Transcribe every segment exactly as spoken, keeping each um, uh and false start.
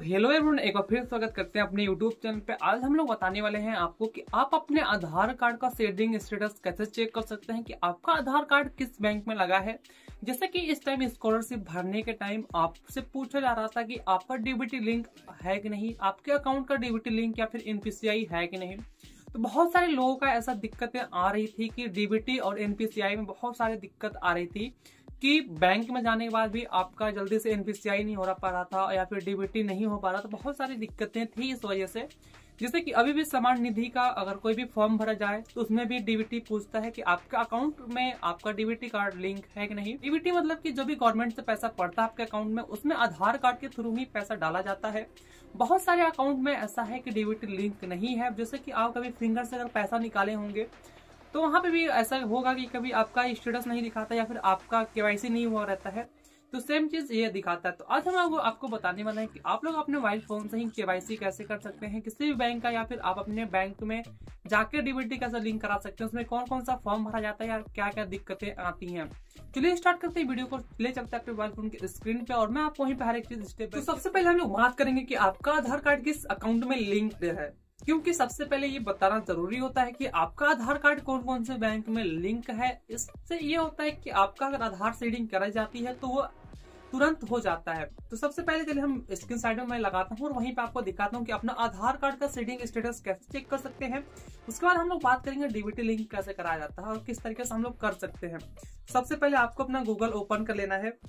Hello everyone, एक बार फिर स्वागत करते हैं अपने यूट्यूब चैनल पे। आज हम लोग बताने वाले हैं आपको कि आप अपने आधार कार्ड का सेविंग स्टेटस कैसे चेक कर सकते हैं कि आपका आधार कार्ड किस बैंक में लगा है। जैसे कि इस टाइम स्कॉलरशिप भरने के टाइम आपसे पूछा जा रहा था कि आपका डीबीटी लिंक है कि नहीं, आपके अकाउंट का डीबीटी लिंक या फिर एनपीसीआई है कि नहीं। तो बहुत सारे लोगों का ऐसा दिक्कतें आ रही थी कि डीबीटी और एनपीसीआई में बहुत सारी दिक्कत आ रही थी कि बैंक में जाने के बाद भी आपका जल्दी से एनपीसीआई नहीं हो पा रहा था या फिर डीबीटी नहीं हो पा रहा था। तो बहुत सारी दिक्कतें थी इस वजह से। जैसे कि अभी भी समान निधि का अगर कोई भी फॉर्म भरा जाए तो उसमें भी डीबीटी पूछता है कि आपके अकाउंट में आपका डीबीटी कार्ड लिंक है कि नहीं। डीबीटी मतलब कि जो भी गवर्नमेंट से पैसा पड़ता है आपके अकाउंट में, उसमें आधार कार्ड के थ्रू ही पैसा डाला जाता है। बहुत सारे अकाउंट में ऐसा है कि डीबीटी लिंक नहीं है। जैसे कि आप कभी फिंगर से अगर पैसा निकाले होंगे तो वहां पे भी ऐसा होगा कि कभी आपका स्टेटस नहीं दिखाता या फिर आपका केवाईसी नहीं हुआ रहता है, तो सेम चीज ये दिखाता है। तो आज हम आपको बताने वाले हैं कि आप लोग अपने मोबाइल फोन से ही केवाईसी कैसे कर सकते हैं किसी भी बैंक का, या फिर आप अपने बैंक में जाके डीबीटी कैसे लिंक करा सकते हैं, उसमें कौन कौन सा फॉर्म भरा जाता है या क्या क्या दिक्कतें आती हैं। चलिए स्टार्ट करते हैं वीडियो को, ले चलते हैं अपने मोबाइल फोन की स्क्रीन पे और मैं आपको वहीं पे हर एक चीज स्टेप। तो सबसे पहले हम लोग बात करेंगे कि आपका आधार कार्ड किस अकाउंट में लिंक है, क्योंकि सबसे पहले ये बताना जरूरी होता है कि आपका आधार कार्ड कौन कौन से बैंक में लिंक है। इससे ये होता है कि आपका अगर आधार सीडिंग कराई जाती है तो वो तुरंत हो जाता है। तो सबसे पहले चलिए हम स्क्रीन साइड में मैं लगाता हूँ और वहीं पे आपको दिखाता हूँ कि अपना आधार कार्ड का सीडिंग स्टेटस कैसे चेक कर सकते हैं। उसके बाद हम लोग बात करेंगे डीबीटी लिंक कैसे कराया जाता है और किस तरीके से हम लोग कर सकते हैं। सबसे पहले आपको अपना गूगल ओपन कर लेना है।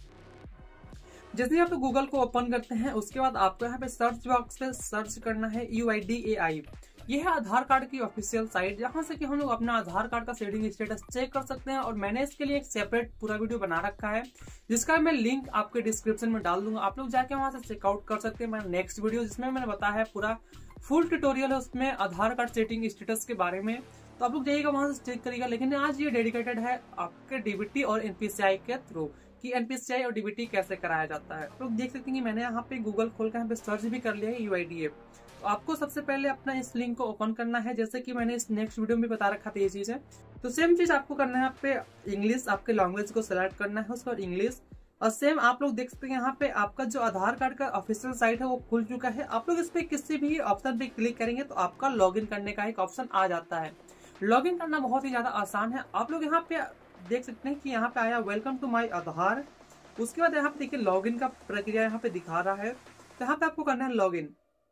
जैसे ही आप गूगल को ओपन करते हैं उसके बाद आपको यहाँ पे सर्च बॉक्स पे सर्च करना है you I D A I. ये है आधार कार्ड की ऑफिशियल साइट, जहां से कि हम लोग अपना आधार कार्ड का सेविंग स्टेटस चेक कर सकते हैं। और मैंने इसके लिए एक सेपरेट पूरा वीडियो बना रखा है जिसका मैं लिंक आपके डिस्क्रिप्शन में डाल दूंगा, आप लोग जाके वहां से चेकआउट कर सकते हैं। मेरा नेक्स्ट वीडियो जिसमें मैंने बताया है पूरा फुल ट्यूटोरियल है उसमें आधार कार्ड सेटिंग स्टेटस के बारे में, तो आप लोग जाइएगा वहां से चेक करिएगा। लेकिन आज ये डेडिकेटेड है आपके डीबीटी और एनपीसीआई के थ्रू कि एनपीसीआई और डीबीटी कैसे कराया जाता है। तो देख सकते हैं कि मैंने यहाँ पे गूगल खोल कर यहाँ पे सर्च भी कर लिया है यूआईडीए। तो आपको सबसे पहले अपना इस लिंक को ओपन करना है, जैसे कि मैंने इस नेक्स्ट वीडियो में बता रखा था ये चीज है। तो सेम चीज आपको करना है, यहाँ पे इंग्लिश आपके लैंग्वेज को सिलेक्ट करना है, उसके बाद इंग्लिश। और सेम आप लोग देख सकते हैं यहाँ पे आपका जो आधार कार्ड का ऑफिशियल साइट है वो खुल चुका है। आप लोग इस पे किसी भी ऑप्शन पे क्लिक करेंगे तो आपका लॉग इन करने का एक ऑप्शन आ जाता है। लॉग इन करना बहुत ही ज्यादा आसान है। आप लोग यहाँ पे देख सकते हैं कि यहाँ पे आया वेलकम टू माई आधार। उसके बाद यहाँ पे देखिए लॉगिन का प्रक्रिया यहाँ पे दिखा रहा है, तो यहाँ पे आपको करना है लॉगिन।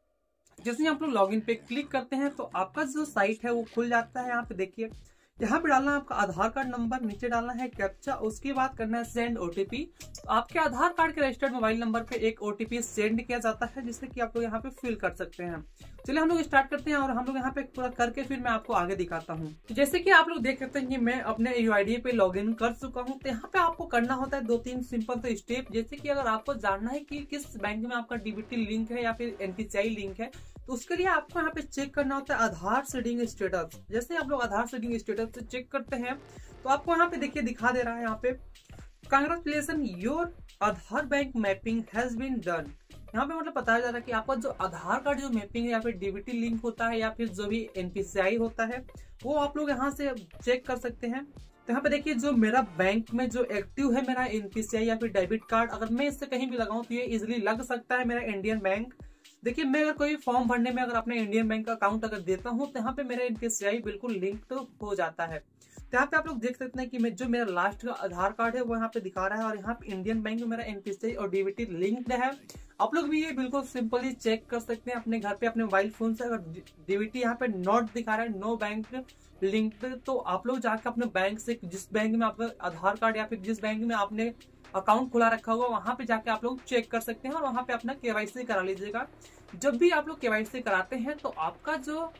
जैसे आप लोग लॉगिन पे क्लिक करते हैं तो आपका जो साइट है वो खुल जाता है। यहाँ पे देखिए यहाँ पे डालना है आपका आधार कार्ड नंबर, नीचे डालना है कैप्चा, उसके बाद करना है सेंड ओटीपी। तो आपके आधार कार्ड के रजिस्टर्ड मोबाइल नंबर पे एक ओटीपी सेंड किया जाता है जिससे कि आप लोग यहाँ पे फिल कर सकते हैं। चलिए हम लोग स्टार्ट करते हैं और हम लोग यहाँ पे पूरा करके फिर मैं आपको आगे दिखाता हूँ। तो जैसे कि आप लोग देख सकते हैं कि मैं अपने यूआईडी पे लॉग इन कर चुका हूँ। तो यहाँ पे आपको करना होता है दो तीन सिंपल से स्टेप। जैसे कि अगर आपको जानना है कि किस बैंक में आपका डीबीटी लिंक है या फिर एनपीसीआई लिंक है, तो उसके लिए आपको यहाँ पे चेक करना होता है आधार सीडिंग स्टेटस। जैसे आप लोग आधार सीडिंग स्टेटस से चेक करते हैं तो आपको यहाँ पे देखिए दिखा दे रहा है यहाँ पे congratulation your Aadhaar bank mapping has been done. यहाँ पे मतलब बताया जा रहा है कि आपका जो आधार कार्ड जो मैपिंग है या फिर डीबीटी लिंक होता है या फिर जो भी एनपीसीआई होता है वो आप लोग यहाँ से चेक कर सकते हैं। तो यहाँ पे देखिए जो मेरा बैंक में जो एक्टिव है मेरा एनपीसीआई या फिर डेबिट कार्ड, अगर मैं इससे कहीं भी लगाऊं तो ये इजिली लग सकता है मेरा इंडियन बैंक। देखिए मैं अगर कोई फॉर्म भरने में अगर अपने इंडियन बैंक का अकाउंट अगर देता हूं तो यहाँ पे मेरा एनपीसीआई बिल्कुल लिंक तो हो जाता है। तो यहाँ पे आप लोग देख सकते हैं कि मैं जो मेरा लास्ट का आधार कार्ड है वो यहाँ पे दिखा रहा है और यहाँ पे इंडियन बैंक में मेरा एनपीसीआई और डीबीटी लिंक्ड है। आप लोग भी ये बिल्कुल सिंपली चेक कर सकते हैं अपने घर पे अपने मोबाइल फोन से। अगर डीबीटी यहाँ पे नॉट दिखा रहा है, नो बैंक लिंक्ड, तो आप लोग जाकर अपने बैंक से जिस बैंक में आपका आधार कार्ड या फिर जिस बैंक में आपने अकाउंट खुला रखा होगा वहां पे जाके आप लोग चेक कर सकते हैं और वहां पे अपना केवाईसी करा लीजिएगा। जब भी आप लोग केवाईसी कराते हैं तो आपका जो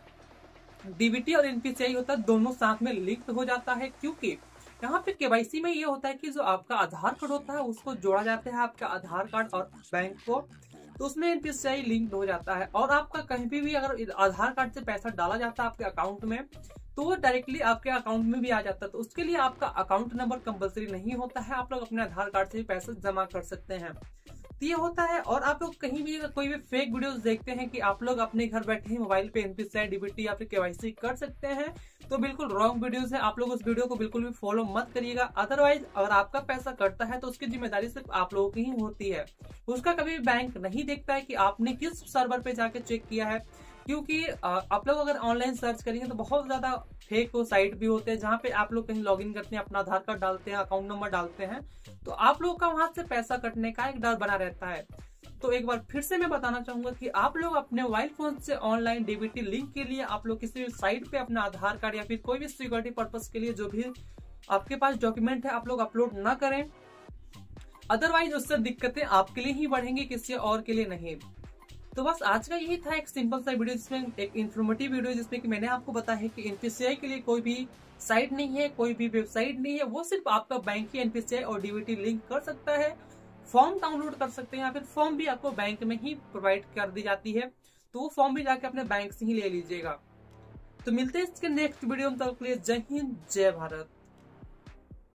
डीबीटी और एनपीसीआई होता है दोनों साथ में लिंक हो जाता है, क्योंकि यहाँ पे केवाईसी में ये होता है कि जो आपका आधार कार्ड होता है उसको जोड़ा जाता है आपका आधार कार्ड और बैंक को, तो उसमें एनपीसीआई लिंक हो जाता है। और आपका कहीं भी, भी अगर आधार कार्ड से पैसा डाला जाता है आपके अकाउंट में तो वो डायरेक्टली आपके अकाउंट में भी आ जाता है। तो उसके लिए आपका अकाउंट नंबर कंपलसरी नहीं होता है, आप लोग अपने आधार कार्ड से भी पैसा जमा कर सकते हैं। तो ये होता है। और आप लोग कहीं भी अगर कोई भी फेक वीडियोस देखते हैं कि आप लोग अपने घर बैठे ही मोबाइल पे एनपीसीआई, डीबीटी या फिर केवाईसी कर सकते हैं, तो बिल्कुल रॉन्ग वीडियोस है। आप लोग उस वीडियो को बिल्कुल भी फॉलो मत करिएगा। अदरवाइज अगर आपका पैसा कटता है तो उसकी जिम्मेदारी सिर्फ आप लोगों की ही होती है, उसका कभी बैंक नहीं देखता है कि आपने किस सर्वर पे जाके चेक किया है। क्योंकि आप लोग अगर ऑनलाइन सर्च करेंगे तो बहुत ज्यादा फेक साइट भी होते हैं जहाँ पे आप लोग कहीं लॉगिन करते हैं, अपना आधार कार्ड डालते हैं, अकाउंट नंबर डालते हैं, तो आप लोगों का वहां से पैसा कटने का एक डर बना रहता है। तो एक बार फिर से मैं बताना चाहूंगा कि आप लोग अपने मोबाइल फोन से ऑनलाइन डीबीटी लिंक के लिए आप लोग किसी भी साइट पे अपना आधार कार्ड या फिर कोई भी सिक्योरिटी पर्पज के लिए जो भी आपके पास डॉक्यूमेंट है आप लोग अपलोड ना करें। अदरवाइज उससे दिक्कतें आपके लिए ही बढ़ेंगी, किसी और के लिए नहीं। तो बस आज का यही था एक सिंपल सा वीडियो, जिसमें एक इन्फॉर्मेटिव वीडियो जिसमें कि मैंने आपको बताया है कि एनपीसीआई के लिए कोई भी साइट नहीं है, कोई भी वेबसाइट नहीं है, वो सिर्फ आपका बैंक ही एनपीसीआई और डीबीटी लिंक कर सकता है। फॉर्म डाउनलोड कर सकते हैं या फिर फॉर्म भी आपको बैंक में ही प्रोवाइड कर दी जाती है, तो वो फॉर्म भी जाके अपने बैंक से ही ले लीजिएगा। तो मिलते हैं इसके नेक्स्ट वीडियो में, तब तक के लिए जय हिंद जय भारत।